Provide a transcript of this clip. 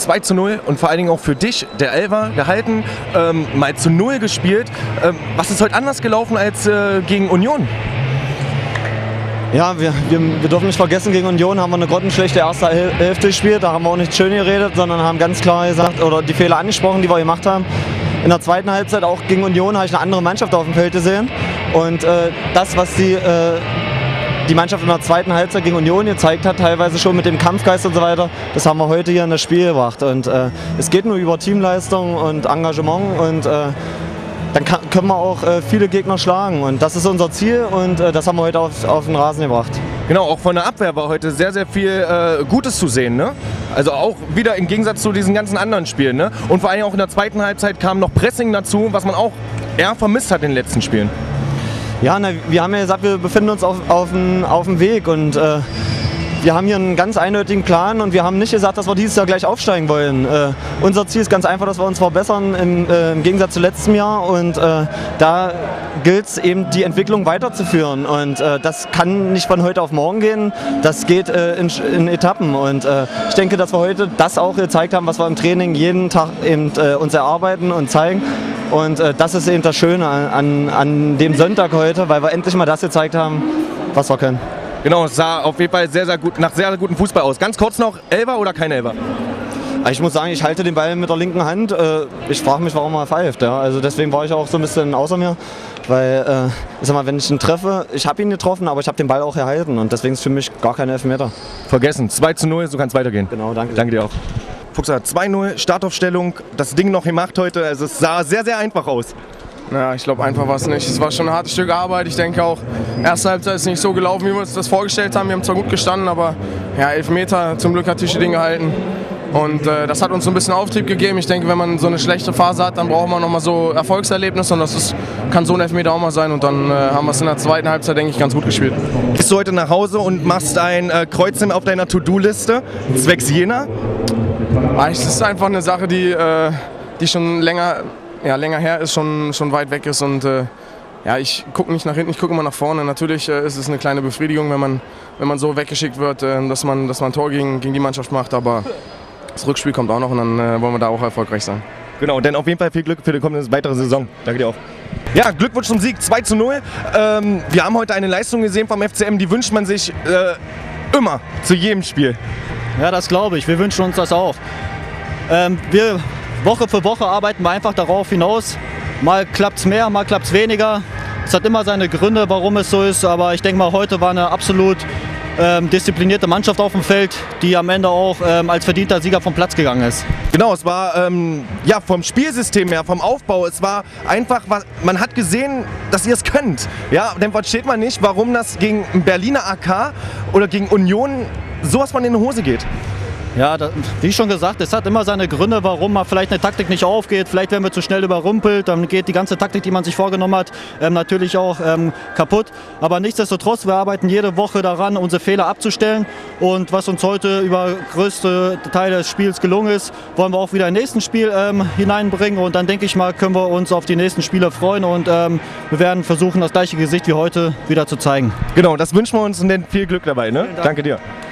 2:0 und vor allen Dingen auch für dich, der Elfer, gehalten, mal zu 0 gespielt. Was ist heute anders gelaufen als gegen Union? Ja, wir dürfen nicht vergessen, gegen Union haben wir eine grottenschlechte erste Hälfte gespielt. Da haben wir auch nicht schön geredet, sondern haben ganz klar gesagt oder die Fehler angesprochen, die wir gemacht haben. In der zweiten Halbzeit, auch gegen Union, habe ich eine andere Mannschaft auf dem Feld gesehen. Und das, was die Mannschaft in der zweiten Halbzeit gegen Union gezeigt hat, teilweise schon mit dem Kampfgeist und so weiter, das haben wir heute hier in das Spiel gebracht. Und es geht nur über Teamleistung und Engagement und dann können wir auch viele Gegner schlagen. Und das ist unser Ziel und das haben wir heute auf den Rasen gebracht. Genau, auch von der Abwehr war heute sehr, sehr viel Gutes zu sehen, ne? Also auch wieder im Gegensatz zu diesen ganzen anderen Spielen, ne? Und vor allem auch in der zweiten Halbzeit kam noch Pressing dazu, was man auch eher vermisst hat in den letzten Spielen. Ja, wir haben ja gesagt, wir befinden uns auf dem Weg und wir haben hier einen ganz eindeutigen Plan und wir haben nicht gesagt, dass wir dieses Jahr gleich aufsteigen wollen. Unser Ziel ist ganz einfach, dass wir uns verbessern im Gegensatz zu letztem Jahr und da gilt es eben, die Entwicklung weiterzuführen und das kann nicht von heute auf morgen gehen, das geht in Etappen und ich denke, dass wir heute das auch gezeigt haben, was wir im Training jeden Tag eben, uns erarbeiten und zeigen. Und das ist eben das Schöne an dem Sonntag heute, weil wir endlich mal das gezeigt haben, was wir können. Genau, es sah auf jeden Fall sehr, sehr gut, nach sehr, sehr gutem Fußball aus. Ganz kurz noch, Elfer oder kein Elfer? Ich muss sagen, ich halte den Ball mit der linken Hand. Ich frage mich, warum er pfeift. Ja. Also deswegen war ich auch so ein bisschen außer mir. Weil, ich sag mal, wenn ich ihn treffe, ich habe ihn getroffen, aber ich habe den Ball auch erhalten. Und deswegen ist für mich gar kein Elfmeter. Vergessen, 2:0, so kann es weitergehen. Genau, danke. Danke dir auch. Fuchser, 2:0, Startaufstellung, das Ding noch gemacht heute. Also es sah sehr, sehr einfach aus. Ja, ich glaube, einfach war es nicht. Es war schon ein hartes Stück Arbeit. Ich denke auch, erste Halbzeit ist nicht so gelaufen, wie wir uns das vorgestellt haben. Wir haben zwar gut gestanden, aber ja, Elfmeter, zum Glück hat Tischeding gehalten. Und das hat uns so ein bisschen Auftrieb gegeben. Ich denke, wenn man so eine schlechte Phase hat, dann braucht man nochmal so Erfolgserlebnisse. Und kann so ein Elfmeter auch mal sein. Und dann haben wir es in der zweiten Halbzeit, denke ich, ganz gut gespielt. Gehst du heute nach Hause und machst ein Kreuzchen auf deiner To-Do-Liste zwecks Jena? Es ist einfach eine Sache, die schon länger her ist, schon weit weg ist und ja, ich gucke nicht nach hinten, ich gucke immer nach vorne. Natürlich ist es eine kleine Befriedigung, wenn man so weggeschickt wird, dass man ein Tor gegen die Mannschaft macht, aber das Rückspiel kommt auch noch und dann wollen wir da auch erfolgreich sein. Genau, denn auf jeden Fall viel Glück für die kommende weitere Saison. Danke dir auch. Ja, Glückwunsch zum Sieg, 2:0. Wir haben heute eine Leistung gesehen vom FCM, die wünscht man sich immer, zu jedem Spiel. Ja, das glaube ich, wir wünschen uns das auch. Woche für Woche arbeiten wir einfach darauf hinaus. Mal klappt es mehr, mal klappt es weniger. Es hat immer seine Gründe, warum es so ist. Aber ich denke mal, heute war eine absolut disziplinierte Mannschaft auf dem Feld, die am Ende auch als verdienter Sieger vom Platz gegangen ist. Genau, es war ja, vom Spielsystem her, vom Aufbau, es war einfach, man hat gesehen, dass ihr es könnt. Ja, dann versteht man nicht, warum das gegen Berliner AK oder gegen Union sowas von in die Hose geht. Ja, wie schon gesagt, es hat immer seine Gründe, warum mal vielleicht eine Taktik nicht aufgeht. Vielleicht werden wir zu schnell überrumpelt, dann geht die ganze Taktik, die man sich vorgenommen hat, natürlich auch kaputt. Aber nichtsdestotrotz, wir arbeiten jede Woche daran, unsere Fehler abzustellen. Und was uns heute über größte Teile des Spiels gelungen ist, wollen wir auch wieder im nächsten Spiel hineinbringen. Und dann denke ich mal, können wir uns auf die nächsten Spiele freuen. Und wir werden versuchen, das gleiche Gesicht wie heute wieder zu zeigen. Genau, das wünschen wir uns und dann viel Glück dabei. Ne? Danke dir.